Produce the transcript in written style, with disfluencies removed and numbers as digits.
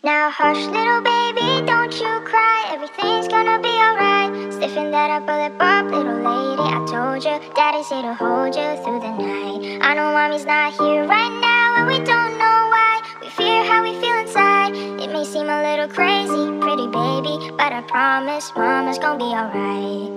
Now hush, little baby, don't you cry. Everything's gonna be alright. Stiffen that up a lip up, little lady. I told you, daddy's here to hold you through the night. I know mommy's not here right now, and we don't know why. We fear how we feel inside. It may seem a little crazy, pretty baby, but I promise mama's gonna be alright.